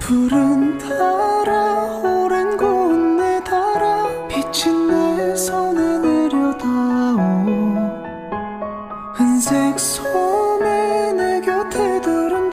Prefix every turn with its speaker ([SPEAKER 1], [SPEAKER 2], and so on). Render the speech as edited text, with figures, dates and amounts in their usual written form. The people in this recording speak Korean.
[SPEAKER 1] 푸른 달아 오랜 곳내 달아 빛이 내 손에 내려다오. 은색 손